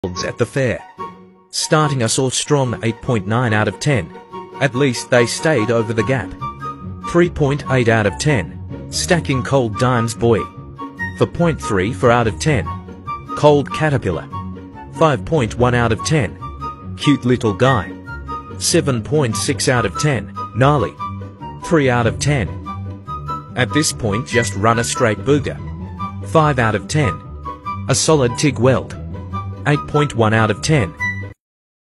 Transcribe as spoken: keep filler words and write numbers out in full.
welds at the fair. Starting us off strong, eight point nine out of ten. At least they stayed over the gap. three point eight out of ten. Stacking cold dimes boy. four point three for out of ten. Cold caterpillar. five point one out of ten. Cute little guy. seven point six out of ten. Gnarly. three out of ten. At this point just run a straight booger. five out of ten. A solid TIG weld. eight point one out of ten.